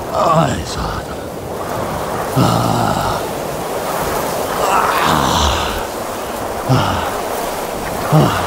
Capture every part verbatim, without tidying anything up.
Ai saatana. Ah. Ah. Ah.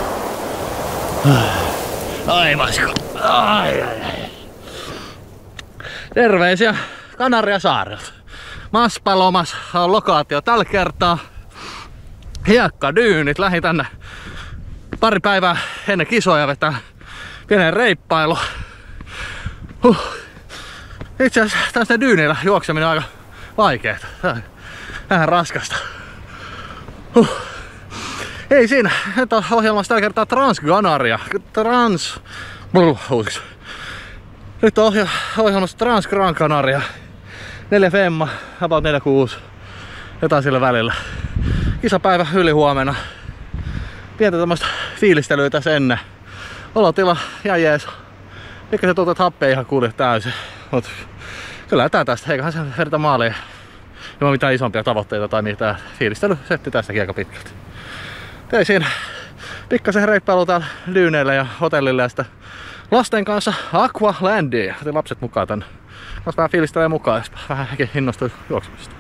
Ai vasko. Ai, ai, ai. Terveisiä Kanariasaarelta. Maspalomas on lokaatio tällä kertaa. Hiekkadyynit. Lähdin tänne pari päivää ennen kisoja vetää pienen reippailu. Huh. Itse asiassa tästä dyynillä juokseminen on aika vaikeeta. Vähän raskasta. Huh. Ei siinä. Nyt on ohjelmassa tällä kertaa Trans-Canaria. Trans... Uusiksi. Nyt on ohja... ohjelmassa Trans-Gran Canaria. neljä femma, about neljä kuusi. Jotain sillä välillä. Kisapäivä yli huomenna. Pientä tämmöstä fiilistelyä tässä ennen. Olotila ja jees. Mikä se tuntuu, että happea ihan kulje täysin. Mut kyllä tää tästä. Eiköhän se verta maaliin. Ilman mitään isompia tavoitteita tai mitään. Fiilistely setti tästäkin aika pitkälti. Tein siinä pikkasen reippailu täällä dyyneillä ja hotellilla ja sitten lasten kanssa Aqualandia. Otin lapset mukaan tänne. Kas vähän fiilistelee mukaan, jos vähän hekin innostui juoksemista.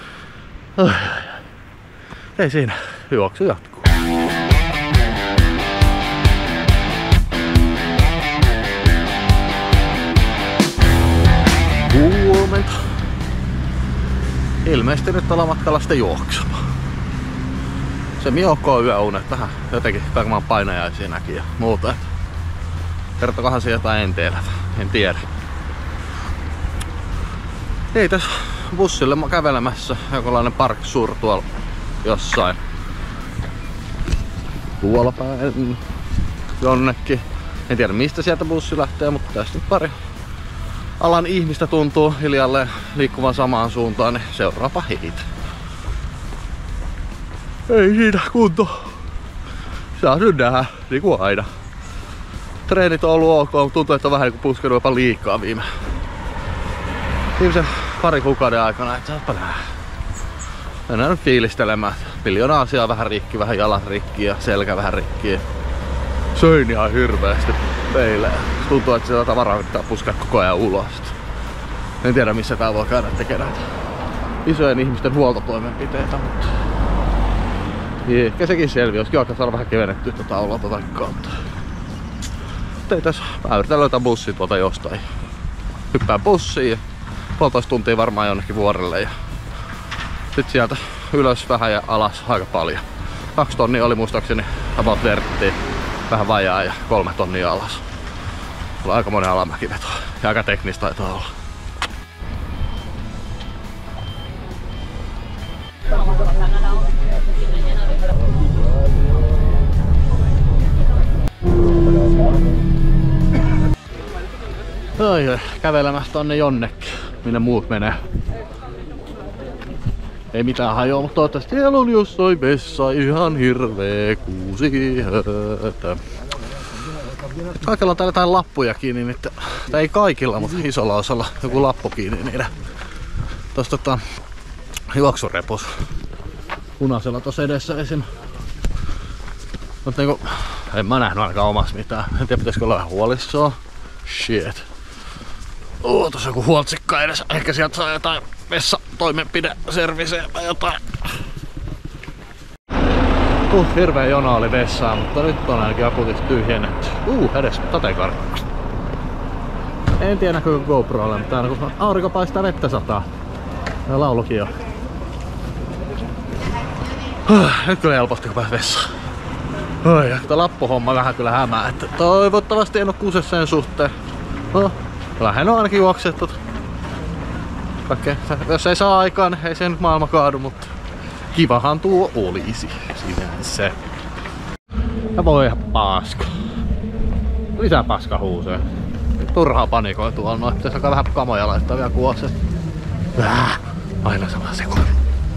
Ei siinä, juoksu jatkuu. Huomenta. Ilmeisesti nyt ollaan matkalla sitten juoksemaan. Se miokko on yöunet, vähän jotenkin varmaan painajaisia näki ja muuta. Kertokohan se jotain enteellä, en tiedä. Ei tässä bussille kävelemässä, jonkinlainen Park Sur tuolla jossain. Tuolla päin jonnekin. En tiedä mistä sieltä bussi lähtee, mutta tästä nyt pari alan ihmistä tuntuu hiljalleen liikkuvan samaan suuntaan, niin seuraapa heitä. Ei siinä kunto. Saa nyt nähdä, niin kuin aina. Treenit on ollut ok, mutta tuntuu, että on vähän niin kuin puskenut jopa liikaa viime. Viimeisen pari kuukauden aikana, et saatpa nähdä. Mennään nyt fiilistelemään. Miljoona asiaa vähän rikki, vähän jalat rikki ja selkä vähän rikki. Söin ihan hirveästi meille. Tuntuu, että sitä tavaraa pitää puskea koko ajan ulos. En tiedä missä tää voi käydä tekemään isojen ihmisten huoltotoimenpiteitä, mutta ehkä sekin selviää, joskin alkaa saada vähän kevennettyä tätä olota tai kautta. Ei tässä, mä yritän löytää bussia tuolta jostain. Hyppään bussiin ja puolitoista tuntia varmaan jonnekin vuorelle ja sit sieltä ylös vähän ja alas aika paljon. Kaksi tonnia oli muistaakseni about verttiin, vähän vajaa ja kolme tonnia alas. Oli aika monen alamäkiveto ja aika teknistä taitaa olla. Ai, ai, kävelemässä tonne jonnekin, minne muut menee. Ei mitään hajoa, mutta toivottavasti siellä on jossain vessa ihan hirveä kuusi höötä. Kaikilla on täällä jotain lappuja kiinni, niin että, tai ei kaikilla, mutta isolla osalla joku lappu kiinni niiden. Tossa tota, juoksurepus. Punaisella tossa edessä esim. Mutta niinku, en mä nähnyt ainakaan omassa mitään. En tiedä pitäisikö olla vähän huolissaan. Shit. Oo, tossa joku huoltsikka edessä. Ehkä sieltä saa jotain vessatoimenpideserviseä tai jotain. Uh, hirveä jona oli vessaan, mutta nyt on ainakin akuutisti tyhjennetty. Uh, edes sateenkaari. En tiedä näkyykö GoProlle, mutta aina kun aurinko paistaa vettä sataa. Ja laulukin on. Uh, nyt kyllä helposti kun pääs vessaan. Oi, ja tuo lappuhomma vähän kyllä hämää, että toivottavasti en oo kusessa sen suhteen. No, lähden on ainakin juoksettu. Kaikkea, jos ei saa aikaan, niin ei se nyt maailma kaadu, mutta kivahan tuo olisi sinänsä. Ja voi ihan paska. Lisää paska huusee. Turhaa panikoa tuolla noin. Pitäis alkaa vähän kamoja laittaa vielä kuoset. Väh, aina sama sekoin.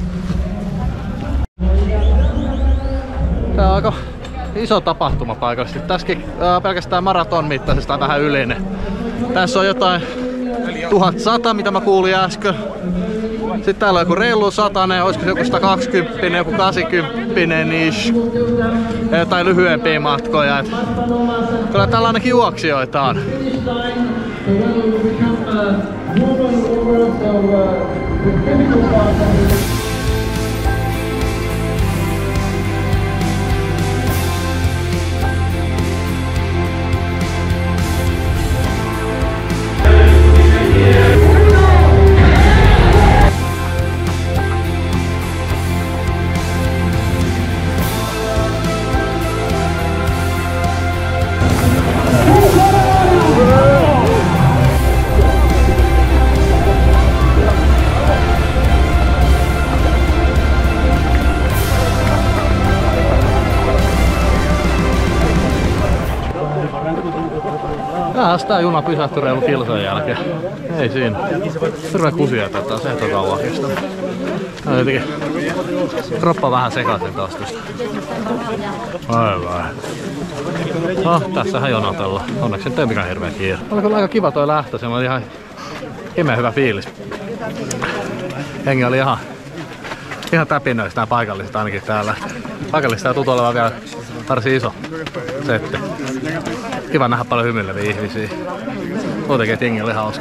Tää on aika iso tapahtuma paikallisesti. Tässäkin ää, pelkästään maraton mittaisesta on vähän ylinen. Tässä on jotain tuhat sata, mitä mä kuulin äsken. Sitten täällä on joku reilu satanen, olisiko se joku sata kaksikymmentä, joku kahdeksankymmentä ish. Ja jotain lyhyempiä matkoja. Et kyllä täällä ainakin juoksijoita on. Taas tää juna pysähtyi reilu kilsan jälkeen. Ei siinä. Hirveä kusia tätä, se on kauan kestänyt. Tää on jotenkin kroppa vähän sekaisin taas tästä. Aivan. No, tässähän jonotellaan. Onneksi nyt ei mikään hirveä kiire. Oli kyllä aika kiva toi lähtö, se oli ihan himmeä hyvä fiilis. Hengi oli ihan, ihan täpinöistä nämä paikalliset ainakin täällä. Paikallista ja tuntuu olevan vielä varsin iso setti. Kiva nähdä paljon hymyileviä ihmisiä. Muutenkin, että jengi oli hauska.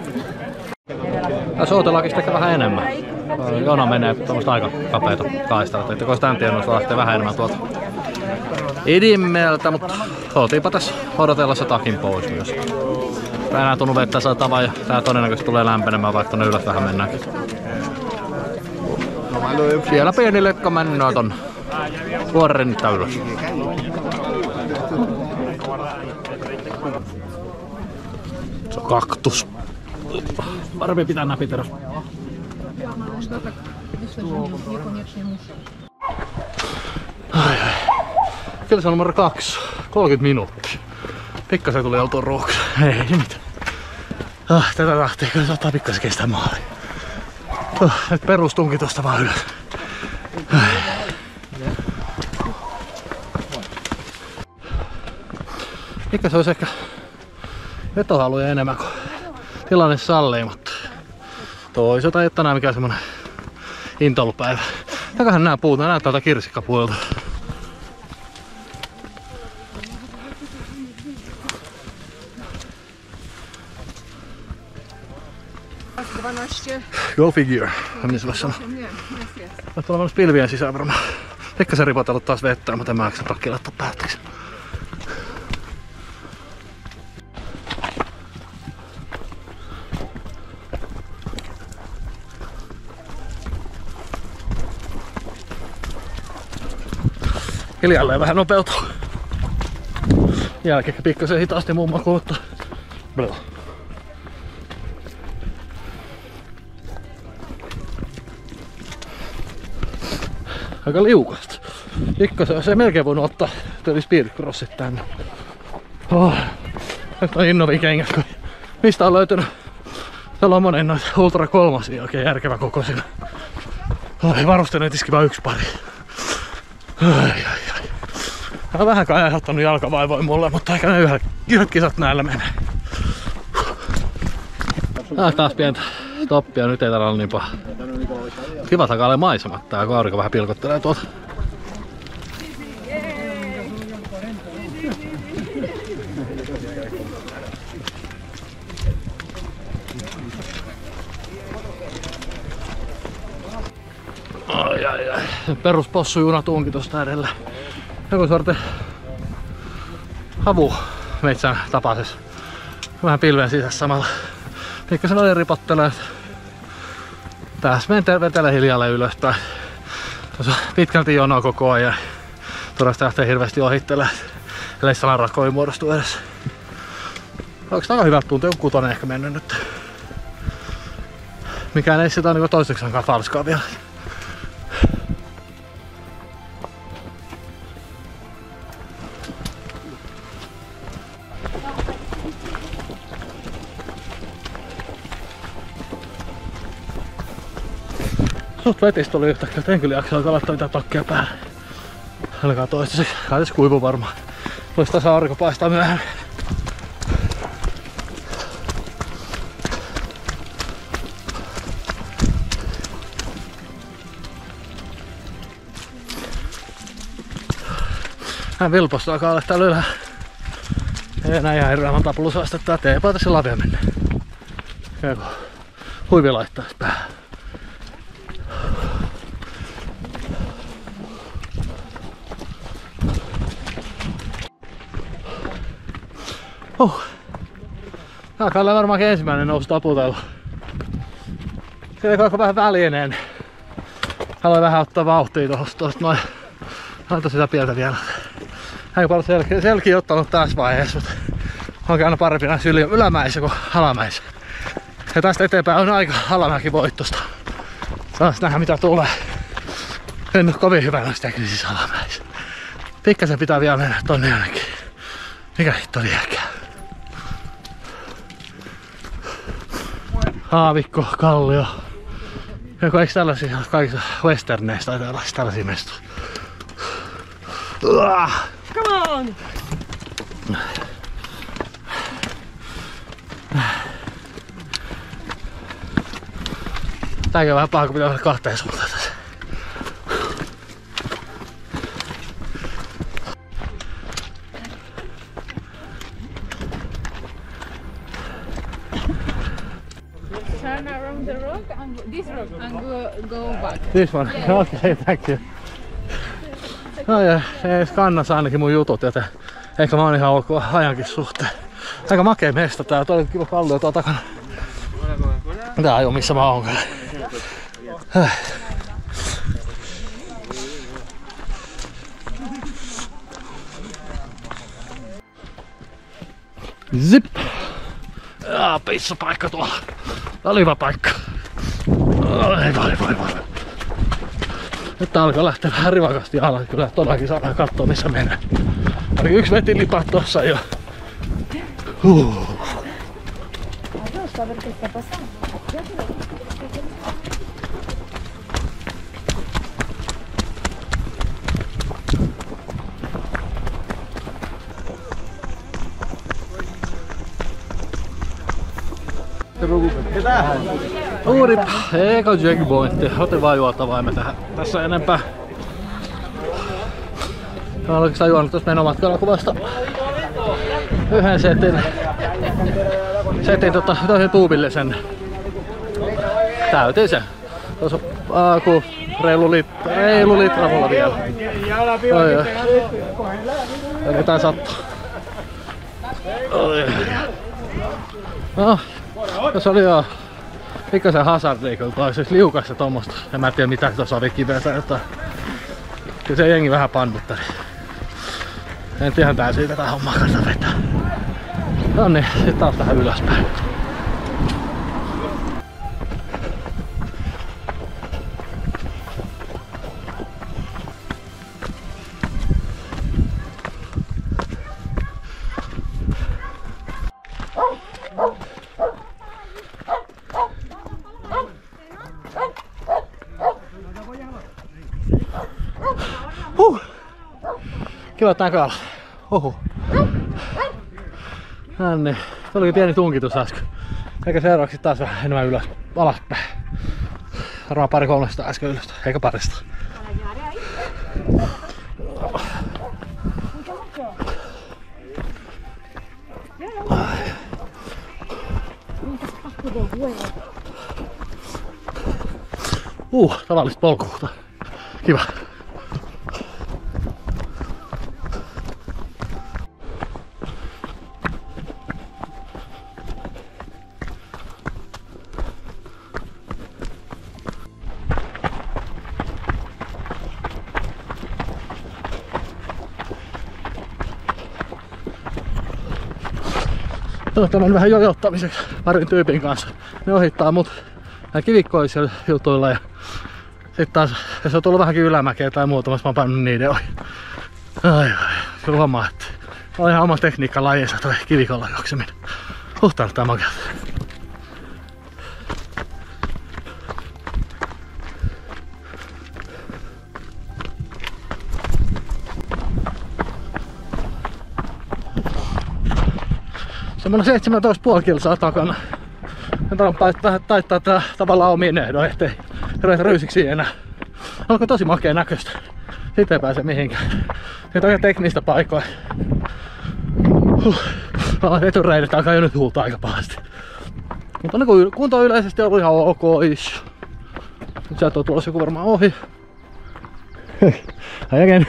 Tässä ootellakin ehkä vähän enemmän. Jona menee tuommoista aika kapeita kaistalat. Että kun sitä en tiennyt, että lähtee vähän enemmän tuolta idimmeltä, mutta oltiinpa tässä odotellessa takin pois myös. Mä enää tunnu vettä saatavaa ja tää todennäköisesti tulee lämpenemään, vaikka tonne ylös vähän mennäänkin. Siellä pieni lekka mennään ton vuoren ylös. Se on kaktus. Parempi pitää näpit edes. Ai ai. Kyllä se on numero kaksi. kolmekymmentä minuuttia. Pikkasen tuli oltua ruuhkassa. Ei mitään. Ah, tätä tahtia kyllä saattaa pikkasen kestää maaliin. Oh, nyt perustunki tosta vaan ylös. Pikkasen olisi ehkä vetohaluja enemmän kuin tilanne sallii, mutta toisaalta ei ole tänään mikään semmonen intoilupäivä. Takahan nää puut, nää näyttää täältä kirsikkapuolta. Go figure, meni sulle sanoa. Olet olevan pilvien sisään varmaan. Pikkasen ripotellut taas vettä, mutta en mä jaksa takki laittaa päätteeksi. Hiljalleen vähän nopeutuu. Jälkeen pikkasen hitaasti muun makuun, mutta aika liukasta. Pikkasen olisi melkein voinut ottaa töli speedcrossit tänne. Oh. Nyt on innovia kengät, kun mistä on löytynyt Salomonin noita Ultra kolmosia oikein järkevä kokoisina. Oh, varusteinen tiski vaan yksi pari. Ai ai ai. Tää on vähän kai aiheuttanut jalkavaivoja mulle, mutta eikä ne yhdet, yhdet kisat näillä menee. Tää taas pientä toppia, nyt ei täällä ole niin paha. Kiva takaalle maisemat tää, kun aurinko vähän pilkottelee tuolta. Ai ai ai. Peruspossujuna tuunkin tosta edellä. Joku sorte havu meitsän tapaisessa. Vähän pilven sisässä samalla. Pikkasen oli ripottelee. Tässä menen vetelee hiljalleen ylöspäin. Tuossa pitkälti jonoa koko ajan. Turasta lähtee hirveästi ohittelemaan. Ellei sanan rakoja muodostu edes. Onko tää aika hyvältä tuntuu? Joku kutonen ehkä mennyt nyt. Mikään ei sitä niinku toiseksiankaan falskaa vielä. Suht vetistä oli yhtäkkiä, että en kyllä jaksa alkaa laittaa mitään takkia päälle. Alkaa toistaiseksi. Kai tässä kuivu varmaan. Vois tasa aurinko paistaa myöhemmin. Hän vilposta alkaa olla täällä ylhäällä. Ei enää ihan hirveän monta plusastetta. Teepaa tässä lavia mennä. Joku huivi laittaisi päähän. Huh. Alkaa olla varmaankin ensimmäinen nousu taputella. Siellä on vähän välieneen. Haluan vähän ottaa vauhtia tosta, tosta noin. Laita sitä pieltä vielä. Aika paljon selkiä, selkiä ottanut tässä vaiheessa, mutta onkin aina parempi näissä ylämäissä kuin alamäissä. Ja tästä eteenpäin on aika alamäki voittosta. Saas nähdä mitä tulee. En ole kovin hyvä näissä teknisissä alamäissä. Pikkasen pitää vielä mennä tonne jonnekin. Mikä hitto liekää? Haavikko, kallio. Joku eikö tällaisia kaikissa westerneissa tai tällaisia, tällaisia mestoja? Come on! Tääkin on vähän paha, kun pitää mennä kahteen suuntaan tässä. Turn around the rock and go, this rock and go, go back. This one? Yeah. Okei, okay, thank you. No ja se ei kannassa ainakin mun jutut, joten ehkä mä oon ihan ok ajankin suhteen. Aika makea mesta tää, toi on kiva kallio tuolla takana. Tää ei oo missä mä oon kyllä. Zip! Jaa, pissapaikka tuolla. Tää oli hyvä paikka. Ai vai vai vai. Nyt tää alkaa lähteä vähän rivakasti alas. Kyllä todellakin saadaan katsoa missä menee. Ainakin yksi veti lipat tossa jo. Huh. Uudip, eka checkpointti. Otin vaan juotavaimme tähän. Tässä enempää. Mä olen oikeastaan juonut tuossa menomatkalla kuvasta yhden setin. Setin tota, toisen tuubillisen. Täytin sen. Tuossa on aku, reilu, lit, reilu litra mulla vielä. Oi, oi. Eli tää sattuu. Oi, oi. No, tässä oli jo pikkasen hazardia, kun olisi liukasta tommosta. En mä tiedä mitä tuossa oli kiveä tai jotain. Kyllä se jengi vähän pannutteli. En ihan täysin tätä hommaa kannata vetää. No niin, sit taas tähän ylöspäin. Huh. Kiva näköala. Oho. Nänne. Se oli pieni tunkitus äsken. Eikä seuraavaksi taas vähän enemmän ylös, alaspäin. Varmaan pari kolmesta äsken ylöstä, eikä parista. Uh, tavallista polkuuta. Kiva. Tämän vähän jojottamiseksi parin tyypin kanssa. Ne ohittaa mut kivikkoisilla jutuilla ja sit taas, jos on tullut vähänkin ylämäkeä tai muutamassa, mä oon pannut niiden ohi. Ai ai, kyllä huomaa, että on ihan oma tekniikka lajeissa toi kivikolla juokseminen. Huhtaan tää makeata. Semmoinen seitsemäntoista pilkku viisi kilsaa takana. En tarvitse vähän taittaa tää tavallaan omiin ehdoin, ettei ruveta ryysiksi enää. Alkoi tosi makea näköistä. Siitä ei pääse mihinkään. Siitä on ihan teknistä paikkoja. Huh. Etureidet alkaa jo nyt huultaa aika pahasti. Mutta niin kunto on yleisesti ollut ihan ok ish. Nyt sieltä on tulossa joku varmaan ohi. Äijäken.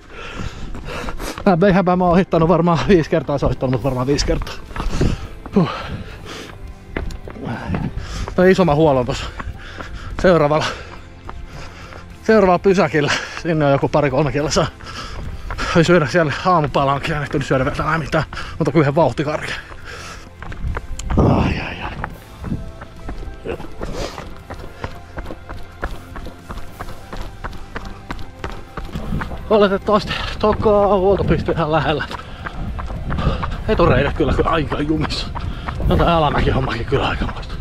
Häpä mä oon ohittanut varmaan viisi kertaa soittanut, mutta varmaan viisi kertaa. Huh. Toi isomman huolon tossa seuraavalla, seuraavalla pysäkillä. Sinne on joku pari-kolme kilsaa. Voi syödä siellä aamupalankin, en ehtinyt syödä vielä mitään, mutta kuin yhden vauhtikarkeen. Ai ai ai. Oletettavasti tokaa huoltopiste ihan lähellä. Etureidet kyllä kyllä aika jumissa. No tää alamäki hommakin kyllä aika muista.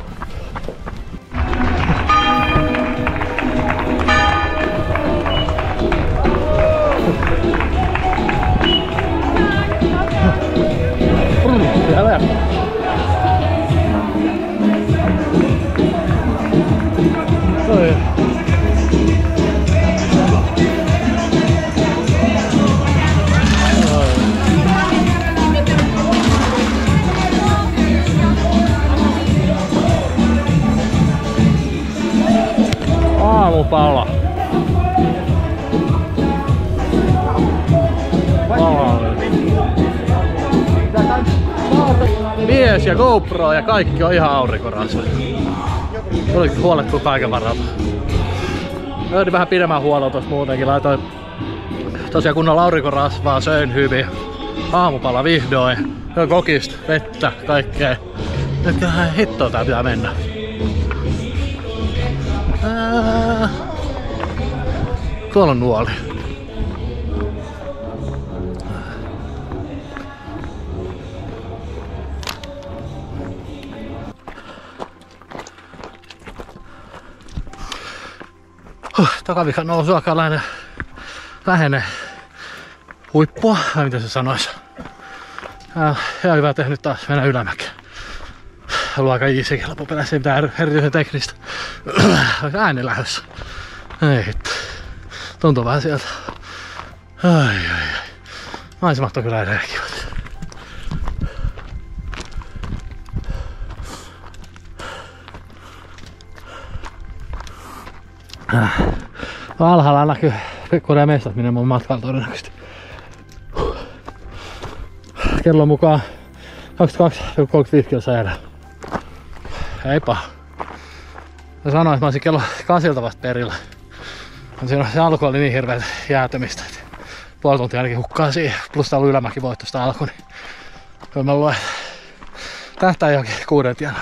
Siellä. Oi. Aamupala. Mies ja GoPro ja kaikki on ihan aurinkorasva. Tulikin huolettua kaiken varalta. Löydin vähän pidemmän huolon tossa muutenkin. Laitoin tosiaan kunnolla aurinkorasvaa, söin hyvin. Aamupala vihdoin. Söin kokista, vettä, kaikkea. Nytköhän hittoa tää pitää mennä. Ää... Tuolla on nuoli. Huh, takavikan nousu alkaa lähenee, lähenee huippua, vai mitä se sanois. Äh, ihan hyvä tehnyt taas mennä ylämäkeen. Ollut aika easykin loppupeleissä, ei mitään erityisen teknistä. Olisi ääni lähdössä. Ei hitto. Tuntuu vähän sieltä. Ai ai ai. Maisemat on kyllä edelleen kivat. Äh. Alhaalla näkyy pikkuinen mestat, minne mun matkalla todennäköisesti. Kellon mukaan kaksikymmentäkaksi pilkku kolmekymmentäviisi kilsaa erää. Ei paha. Mä sanoin, että mä olisin kello kasilta vasta perillä. Siinä se alku oli niin hirveet jäätymistä, että puoli tuntia ainakin hukkaa siihen. Plus tää oli ylämäki voittosta alku, niin kyllä mä luen tähtää johonkin kuuden tienoille.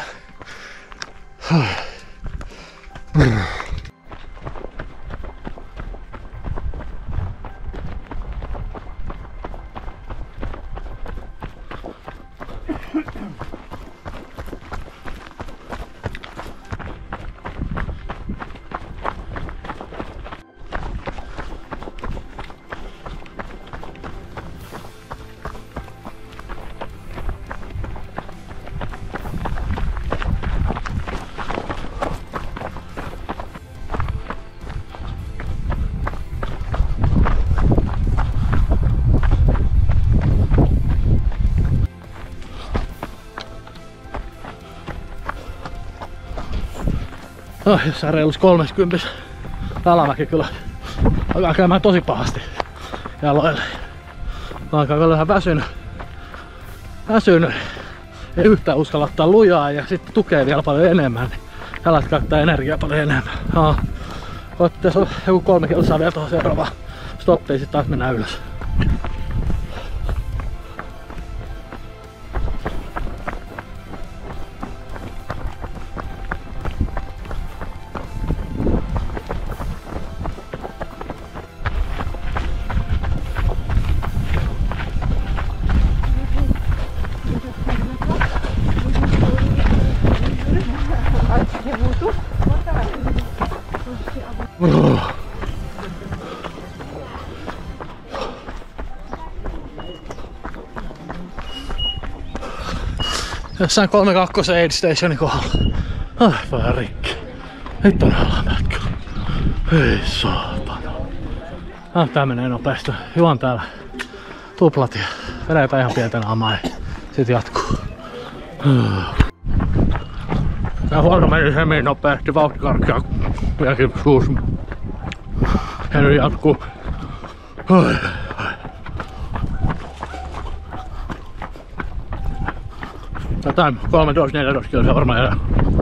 Oh, jossain reilus kolmekymmentä alamäki kyllä alkaa käymään tosi pahasti jaloille. Mä alkaa kyllä vähän väsynyt. Väsynyt. Ei yhtään uskalla ottaa lujaa ja sitten tukee vielä paljon enemmän. Niin jalat käyttää energiaa paljon enemmän. No, tässä on joku kolme kilsaa vielä tuohon seuraavaan stoppiin, sitten taas mennään ylös. Jossain kolme kaksi aid stationin kohdalla. Ai, vähän rikki. Nyt on alamätkä. Ei saatana. Ah, tää menee nopeasti. Juon täällä tuplat ja vedetään ihan pientä naamaa ja sit jatkuu. Tää huolto meni semmin nopeasti, vauhtikarkkia vieläkin suus. Ja nyt jatkuu. Oi, oi. Jotain kolmetoista neljätoista kiloa varmaan jää.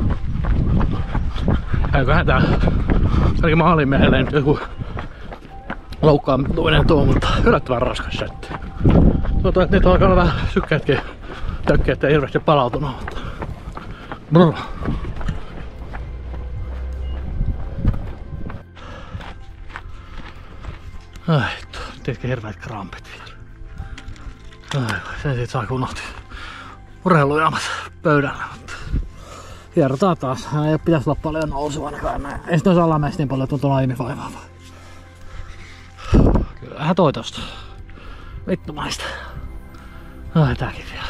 Eiköhän tää ainakin maalimiehelle nyt joku loukkaantuminen tuo, mutta yllättävän raskas setti. Tuntuu, että nyt alkaa olla vähän sykkeetkin tökkiä, ettei hirveästi palautunut, mutta brr. Ai, teetkö hirveät krampit vielä? Ai, sen siitä saa kun otti urheilujaamat pöydällä. Hierotaan taas. Ei pitäisi olla paljon nousua ainakaan näin. Ei sitä olisi alamäistä niin paljon tuntuu aiemmin vaivaavaa. Kyllähän toi tosta. Vittumaista. Ai tääkin vielä.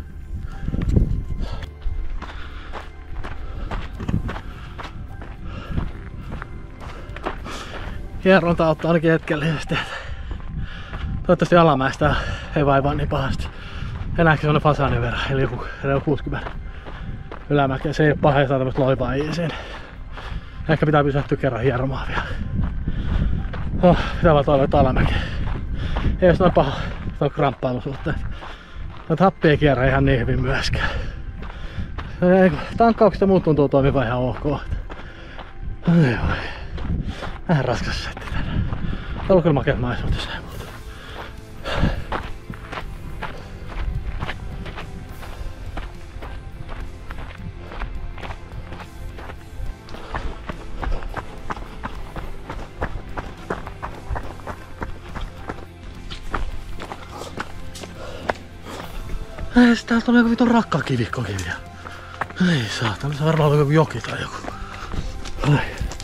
Hieronta auttaa ainakin hetkellisesti. Toivottavasti alamäistä ei vaivaa niin pahasti. Enääkin semmonen fasaanin verran, eli joku kuusikymmentä ylämäkeä. Se ei oo paha, ei saa tämmöstä loivaa iisiin. Ehkä pitää pysähtyä kerran hieromaan vielä. Oh, pitää vaan toivoa, että alamäki ei ois noin paha tuon kramppailu suhteen. Noita happia ei kierrä ihan niin hyvin myöskään. Tankkaukset ja muut tuntuu toimivan ihan ok. Ai voi. Vähän raskas setti tänään. Täällä on kyllä makeat maisuut, jos ei muuta. Ei, täältä on joku vitun rakkakivikkokin vielä. Ei saatana, se varmaan on joku joki tai joku. Ai.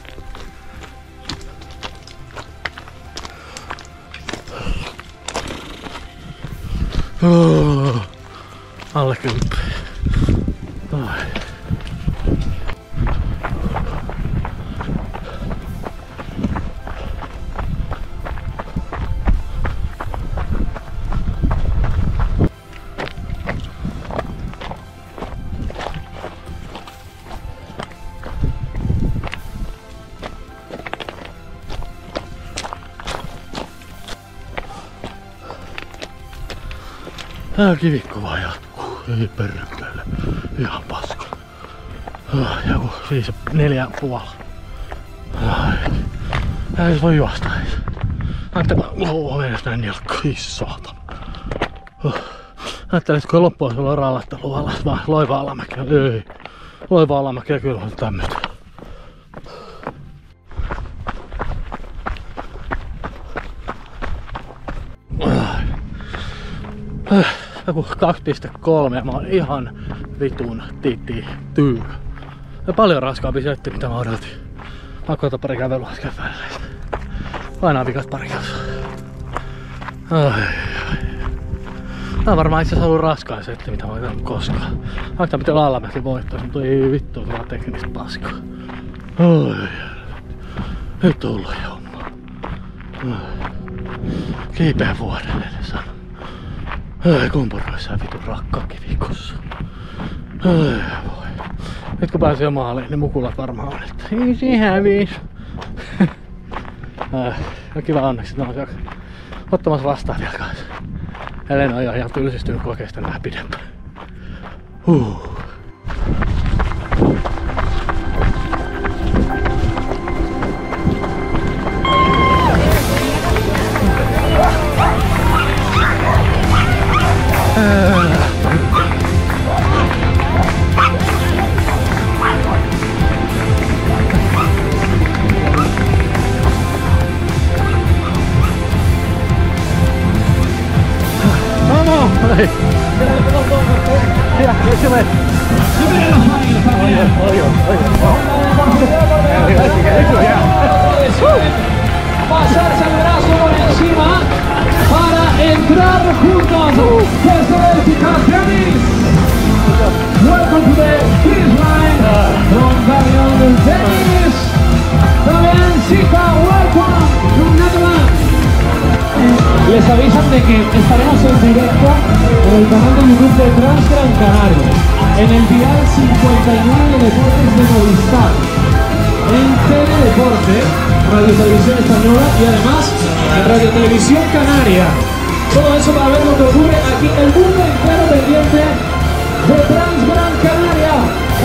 Oh, alle kymppi. Ai. Tää kivikko vaan jatkuu, ei perkele, ihan paska. Joku siis neljä puoli. Ei se voi juosta ees. Ajattelin, ooo menes näin nilkka, ei saatana. Ajattelin, että kun loppua sulla on rallattelu alas, vaan loiva alamäki, ei. Loiva alamäki kyllä on tämmöstä. Joku kaksi pilkku kolme ja mä oon ihan vitun titi tyy. Ja paljon raskaampi setti mitä mä odotin. Mä koitan pari kävelyä äsken välillä. Aina vikat pari kävelyä. Ai ai. Tää on varmaan itse asiassa ollut raskain setti mitä mä oon tehnyt koskaan. Vaikka pitää olla alamäki voittoisi, mutta ei vittu tuolla teknistä paskaa. Ai ei tullut homma. Kiipeä vuodelle sano. Ai kompuroissa vitun rakkakivikossa. Ai voi. Nyt kun pääsee maaliin, niin mukulat varmaan on, että easy hävis. No kiva onneksi, että ne on ottamassa vastaan vielä kanssa. Elena on ihan tylsistynyt, kun oikeastaan vähän pidempään. Huh. Hei! Ja, se vet. Oj, oj, oj, pasarse el brazo por encima para entrar juntos. Jessica Dennis. Welcome to the finish line from Darion Dennis. Dariancita, welcome to Netherlands. Les avisan de que estaremos en directo en el canal de YouTube de Trans Gran Canaria. en el dial cincuenta y nueve Deportes de Movistar, en Teledeporte, Radio Televisión Española y además en Radio Televisión Canaria. Todo eso para ver lo que ocurre aquí, el mundo entero pendiente de Trans Gran Canaria.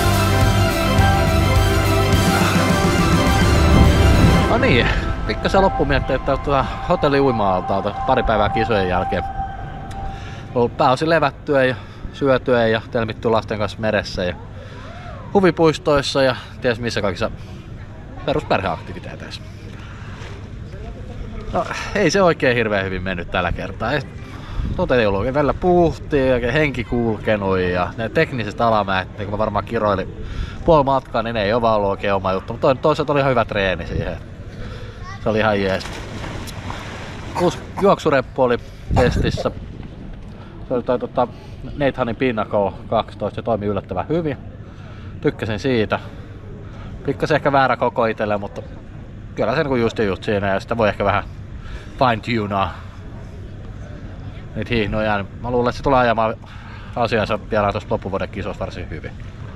No niin, pikkasen loppumietteitä tuota hotelli uima-altaalta pari päivää kisojen jälkeen. Ollut pääosin levättyä ja syötyä ja telmitty lasten kanssa meressä ja huvipuistoissa ja ties missä kaikissa perusperheaktiviteeteissa. No ei se oikein hirveän hyvin mennyt tällä kertaa. Toteen ei ollut oikein välillä puhtia ja henki kulkenut ja ne tekniset alamäet, niin kun mä varmaan kiroilin puoli matkaa, niin ne ei ole vaan ollut oikein oma juttu. Mutta toisaalta oli ihan hyvä treeni siihen. Se oli ihan jees. Uusi juoksureppu oli testissä. Se oli toi tota, Nathanin Pinnacle kaksitoista, se toimi yllättävän hyvin. Tykkäsin siitä. Pikkasen ehkä väärä koko itelle, mutta kyllä se niin just just siinä ja sitä voi ehkä vähän fine-tunaa niitä hiihnoja. Mä luulen, että se tulee ajamaan asiansa vielä tuossa loppuvuoden kisossa varsin hyvin.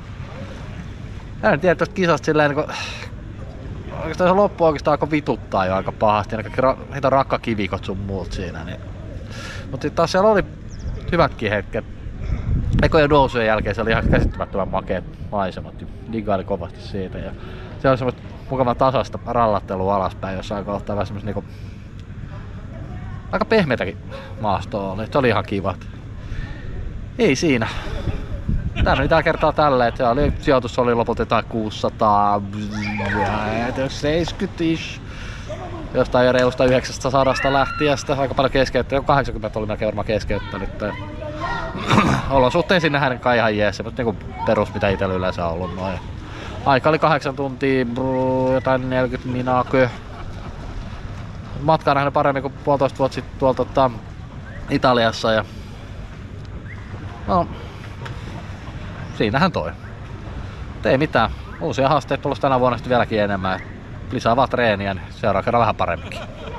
En tiedä tuosta kisasta silleen niin kuin, oikeastaan se loppu oikeastaan alkoi vituttaa jo aika pahasti. Ja kaikki ra- hito rakkakivikot sun muut siinä. Niin. Mutta taas siellä oli hyvätkin hetket. Ekojen nousujen jälkeen se oli ihan käsittämättömän makeat maisemat. Digaili kovasti siitä. Ja se oli semmoista mukavan tasasta rallattelua alaspäin jossain kohtaa. Vähän semmoista niinku aika pehmeitäkin maastoa oli. Se oli ihan kiva. Ei siinä. Tää nyt tää kertaa tälleen, että se oli, sijoitus oli lopulta jotain kuusisataa seitsemänkymmentä-ish. Jostain jo reilusta yhdeksästäsadasta lähtien, aika paljon keskeyttä, kahdeksankymmentä oli melkein varmaan keskeyttänyt. Olosuhteisiin nähdään kai ihan jees, mutta niinku perus mitä itellä yleensä on ollut noin. Aika oli kahdeksan tuntia, brrr, jotain neljäkymmentä minakö. Matka on nähnyt paremmin kuin puolitoista vuotta sitten tuolta tota, Italiassa ja no, siinähän toi. Mut ei mitään. Uusia haasteita tulossa tänä vuonna sitten vieläkin enemmän. Lisää vaan treeniä, niin seuraava kerran vähän paremminkin.